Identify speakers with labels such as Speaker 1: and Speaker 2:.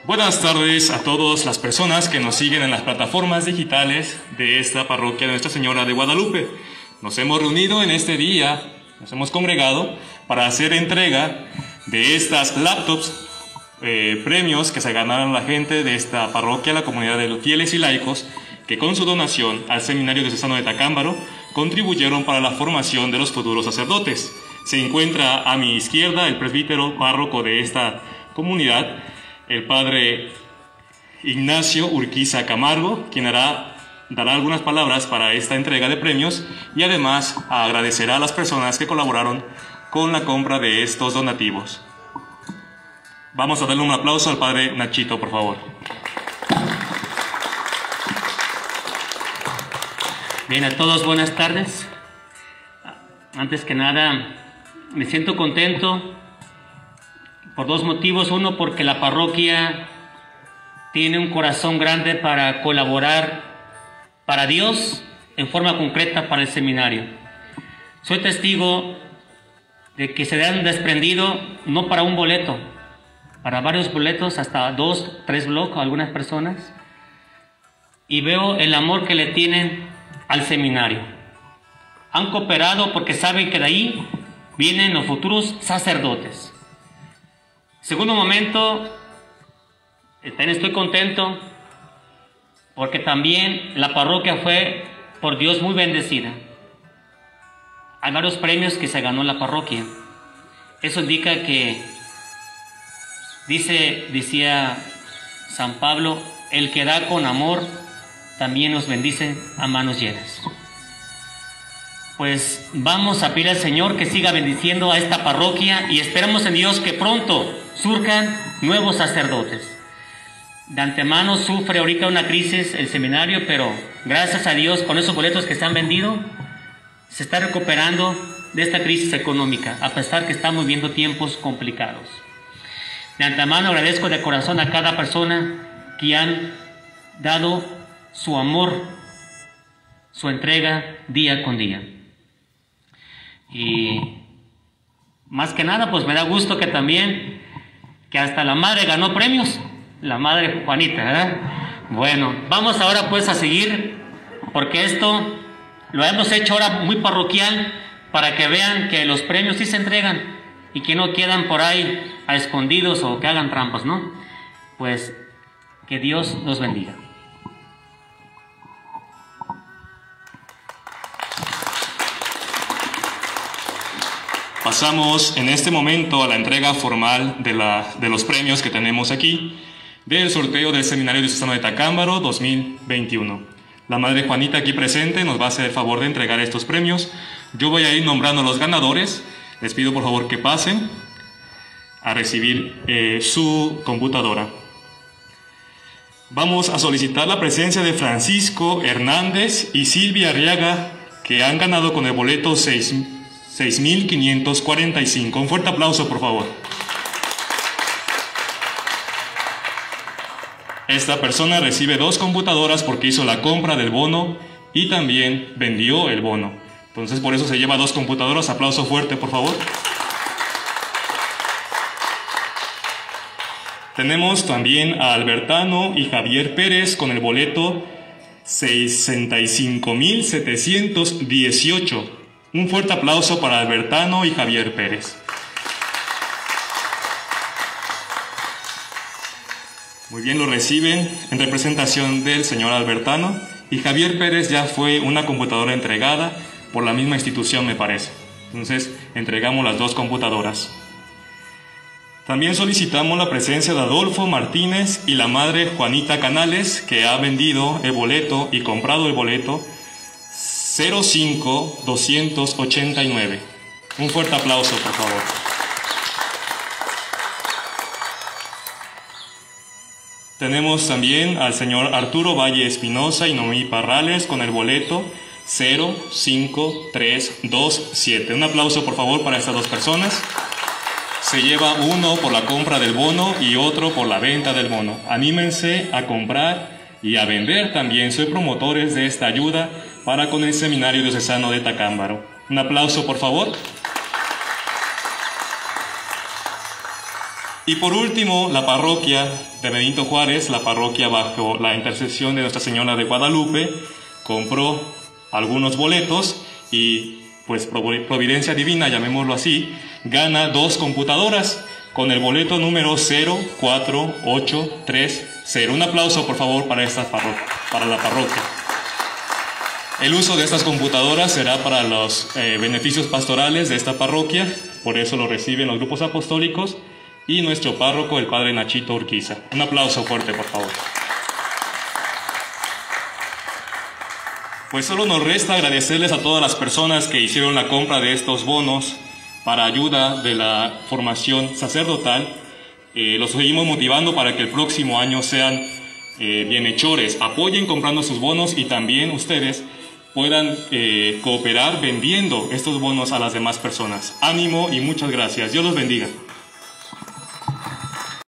Speaker 1: Buenas tardes a todas las personas que nos siguen en las plataformas digitales de esta parroquia de Nuestra Señora de Guadalupe. Nos hemos reunido en este día, nos hemos congregado para hacer entrega de estas laptops, premios que se ganaron la gente de esta parroquia, la comunidad de los fieles y laicos, que con su donación al Seminario Diocesano de Tacámbaro contribuyeron para la formación de los futuros sacerdotes. Se encuentra a mi izquierda el presbítero párroco de esta comunidad, el padre Ignacio Urquiza Camargo, quien dará algunas palabras para esta entrega de premios y además agradecerá a las personas que colaboraron con la compra de estos donativos. Vamos a darle un aplauso al padre Nachito, por favor.
Speaker 2: Bien, a todos buenas tardes. Antes que nada, me siento contento por dos motivos. Uno, porque la parroquia tiene un corazón grande para colaborar para Dios en forma concreta para el seminario. Soy testigo de que se han desprendido no para un boleto, para varios boletos, hasta 2, 3 bloques, algunas personas, y veo el amor que le tienen al seminario. Han cooperado porque saben que de ahí vienen los futuros sacerdotes. Segundo momento, también estoy contento porque también la parroquia fue por Dios muy bendecida. Hay varios premios que se ganó la parroquia. Eso indica que, decía San Pablo, el que da con amor también nos bendice a manos llenas. Pues vamos a pedir al Señor que siga bendiciendo a esta parroquia y esperamos en Dios que pronto surjan nuevos sacerdotes. De antemano sufre ahorita una crisis el seminario, pero gracias a Dios, con esos boletos que se han vendido, se está recuperando de esta crisis económica, a pesar que estamos viviendo tiempos complicados. De antemano agradezco de corazón a cada persona que han dado su amor, su entrega día con día. Y más que nada, pues me da gusto que también, que hasta la madre ganó premios, la madre Juanita, ¿verdad? Bueno, vamos ahora pues a seguir, porque esto lo hemos hecho ahora muy parroquial, para que vean que los premios sí se entregan y que no quedan por ahí a escondidos o que hagan trampas, ¿no? Pues que Dios los bendiga.
Speaker 1: Pasamos en este momento a la entrega formal de los premios que tenemos aquí del sorteo del Seminario Diocesano de Tacámbaro 2021. La Madre Juanita aquí presente nos va a hacer el favor de entregar estos premios. Yo voy a ir nombrando a los ganadores. Les pido por favor que pasen a recibir su computadora. Vamos a solicitar la presencia de Francisco Hernández y Silvia Arriaga, que han ganado con el boleto 6.545. Un fuerte aplauso, por favor. Esta persona recibe 2 computadoras porque hizo la compra del bono y también vendió el bono. Entonces, por eso se lleva 2 computadoras. Aplauso fuerte, por favor. Tenemos también a Albertano y Javier Pérez con el boleto 65.718. Un fuerte aplauso para Albertano y Javier Pérez. Muy bien, lo reciben en representación del señor Albertano, y Javier Pérez ya fue una computadora entregada por la misma institución, me parece. Entonces, entregamos las 2 computadoras. También solicitamos la presencia de Adolfo Martínez y la madre Juanita Canales, que ha vendido el boleto y comprado el boleto 05289. Un fuerte aplauso, por favor. Tenemos también al señor Arturo Valle Espinosa y Noemí Parrales con el boleto 05327. Un aplauso, por favor, para estas 2 personas. Se lleva uno por la compra del bono y otro por la venta del bono. Anímense a comprar y a vender también. Soy promotores de esta ayuda para con el Seminario Diocesano de Tacámbaro. Un aplauso, por favor. Y por último, la parroquia de Benito Juárez, la parroquia bajo la intercesión de Nuestra Señora de Guadalupe, compró algunos boletos y, pues, providencia divina, llamémoslo así, gana 2 computadoras con el boleto número 04830. Un aplauso, por favor, para la parroquia. El uso de estas computadoras será para los beneficios pastorales de esta parroquia, por eso lo reciben los grupos apostólicos y nuestro párroco, el padre Nachito Urquiza. Un aplauso fuerte, por favor. Pues solo nos resta agradecerles a todas las personas que hicieron la compra de estos bonos para ayuda de la formación sacerdotal. Los seguimos motivando para que el próximo año sean bienhechores. Apoyen comprando sus bonos y también ustedes puedan cooperar vendiendo estos bonos a las demás personas. Ánimo y muchas gracias. Dios los bendiga.